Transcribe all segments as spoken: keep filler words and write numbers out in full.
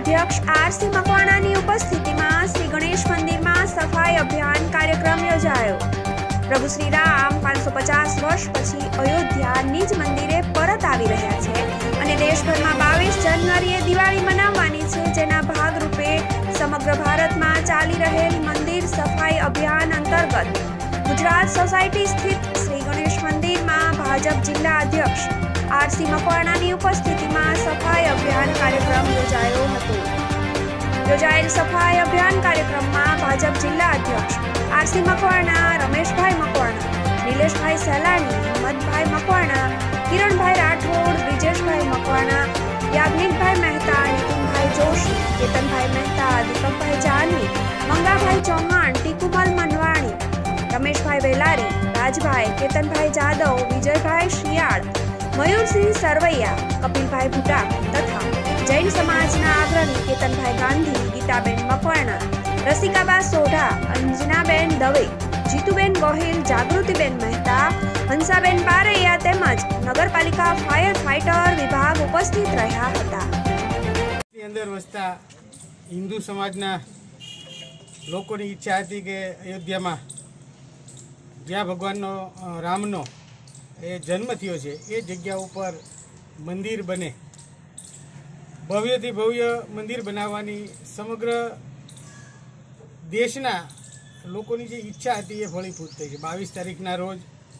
अध्यक्ष आरसी मकवाणानी उपस्थितिमां श्री गणेश मंदिरमां सफाई अभियान कार्यक्रम योजायो। प्रभु श्री राम पांच सौ पचास वर्ष पछी अयोध्या निज मंदिरे परत आवी रह्या छे अने देशभरमां बावीस जान्युआरीए दिवाળી मनाववानी छे, जेना भागरूपे समग्र भारतमां चाली रहेल मंदिर सफाई अभियान अंतर्गत गुजरात सोसायटी स्थित श्री गणेश मंदिर में भाजप जिला अध्यक्ष आरसी मकवाणानी उपस्थिति में सफाई अभियान कार्यक्रम योजायो हतो। योजायेल सफाई अभियान कार्यक्रम में भाजप जिला अध्यक्ष आरसी मकवाणा, रमेश भाई मकवाणा, नीलेश भाई सैलानी, हिम्मत भाई मकवाणा, किरण भाई राठौड़, ब्रिजेश भाई मकवाणा, याज्ञिक भाई मेहता, नितिन भाई जोशी, केतन भाई मेहता, दीपक भाई जानी, मंगा भाई चौहान, टीकूमल मनवाणी, रमेश भाई वेलारी, राजभाई, केतन भाई जादव, विजय भाई शियाड़, मयूर सिंह सरवैया, कपिल भाई भूटा तथा जैन समाजना अग्रणी केतन भाई गांधी, गीताबेन मकवाणा, रसिकाबा सोढा, अंजनाबेन दवे, जीतुबेन गोहिल, जागृतिबेन मेहता, हंसाबेन पारैया तेमज नगरपालिका फायर फाइटर विभाग उपस्थित रह्या हता। अंदर वसता हिंदू समाजना लोकोनी इच्छा हती के अयोध्या में ज्यां भगवाननो रामनो ए जन्म थयो छे ए जग्या पर मंदिर बने, भव्यथी भव्य मंदिर बनाववानी समग्र देशना लोकोनी जे इच्छा हती ए फळीभूत थई छे। बावीस तारीखना रोज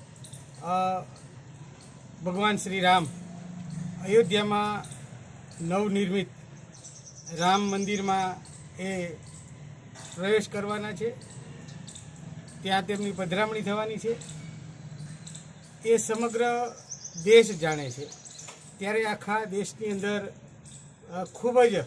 भगवान श्री राम अयोध्या में नवनिर्मित राम मंदिर में ए प्रवेश करवाना छे, त्यां तेमनी पधरामणी थवानी छे। ए समग्र देश जाणे छे, त्यारे आखा देशनी अंदर खूब ज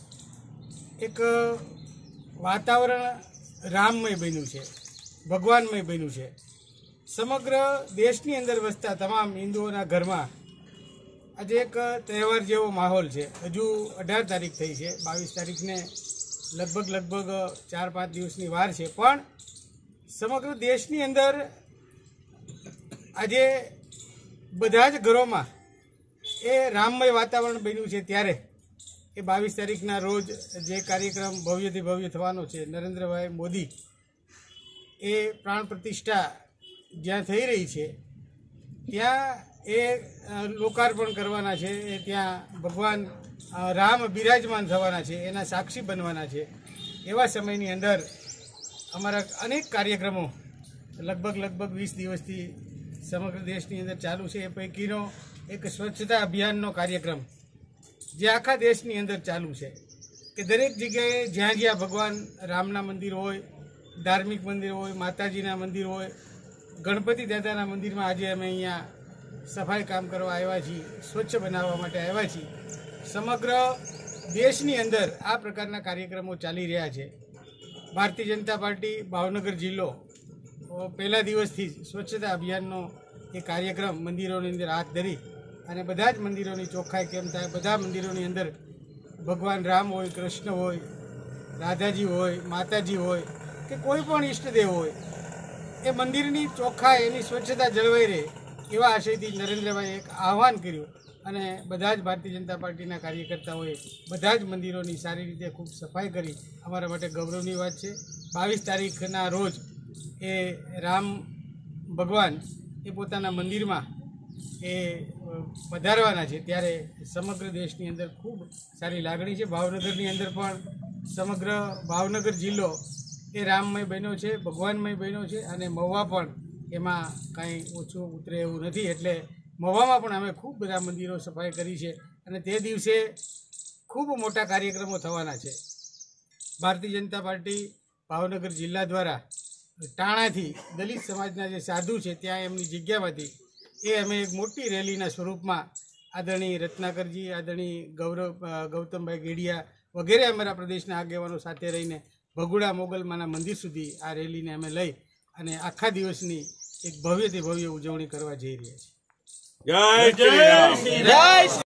एक वातावरण राममय बन्युं छे, भगवानमय बन्युं छे। समग्र देशनी अंदर वसता तमाम हिंदुओना घरमां आज एक तहेवार जेवो माहौल छे। हजू अठार तारीख थई छे, बावीस तारीख ने लगभग लगभग चार पांच दिवसनी वार छे, पण समग्र देशनी अंदर आजे बधा ज घरों ए राममय वातावरण बन्युं छे। त्यारे ए बावीस तारीखना रोज जे कार्यक्रम भव्यथी भव्य थवानो छे, नरेंद्र भाई मोदी ए प्राण प्रतिष्ठा ज्यां थई रही छे त्यां ए लोकार्पण करवाना छे, ए त्यां भगवान राम बिराजमान थवाना छे, एना साक्षी बनवाना छे। एवा समयनी अंदर अमरा अनेक कार्यक्रमों लगभग लगभग वीस दिवसथी समग्र देशनी अंदर चालू छे। ए पैकीनो एक स्वच्छता अभियाननो कार्यक्रम जे आखा देशनी अंदर चालू छे कि दरेक जग्याए ज्यां ज्यां भगवान रामना मंदिर होय, धार्मिक मंदिर होय, माताजीना मंदिर होय, गणपति दादाना मंदिर में आज अमे अहींया सफाई काम करवा आव्या छीए, स्वच्छ बनाववा माटे आव्या छीए। समग्र देशनी अंदर आ प्रकारना कार्यक्रमों चाली रह्या छे। भारतीय जनता पार्टी भावनगर जिल्लो पहला दिवसथी स्वच्छता अभियाननो ए कार्यक्रम मंदिरोनी अंदर हाथ धरी अने बधा ज मंदिरोनी चोख्खाई केम थाय, बधा मंदिरोनी अंदर भगवान राम होय, कृष्ण होय, राधाजी होय, माताजी होय के कोई पण इष्टदेव होय, ए मंदिरनी चोख्खाई एनी स्वच्छता जळवाई रहे एवा आशयथी नरेंद्रभाई एक आह्वान कर्युं अने बधा ज भारतीय जनता पार्टीना कार्यकर्ताओए बधा ज मंदिरोनी सारी रीते खूब सफाई करी। अमारा माटे गौरवनी वात छे। बावीस तारीखना रोज ए राम भगवान ए पोताना मंदिरमां ए पधारवाना छे, त्यारे समग्र देशनी अंदर खूब सारी लागणी छे। भावनगरनी अंदर पण समग्र भावनगर जिल्लो ए राममय बन्यो छे, भगवानमय बन्यो छे अने महुवा पण एमां कांई ओछुं उतरे एवुं नथी। एटले महुवामां पण अमे खूब बधा मंदिरो सफाई करी छे अने ते दिवसे खूब मोटा कार्यक्रमों थवाना छे। भारतीय जनता पार्टी भावनगर जिल्ला द्वारा टाणाथी दलित समाजना जे साधु छे त्यां एमनी जग्यामांथी ए अमे एक मोटी रेलीना स्वरूपमां आदरणीय रत्नाकरजी, आदरणीय गौरव गौतमभाई गेडिया वगैरे अमरा प्रदेशना आगेवानो साथे रहीने भगुड़ा मोगलमाना मंदिर सुधी आ रेलीने अमे लई अने आखा दिवसनी एक भव्यथी भव्य उजवणी करवा जई रह्या छीए। जय जय श्री राम।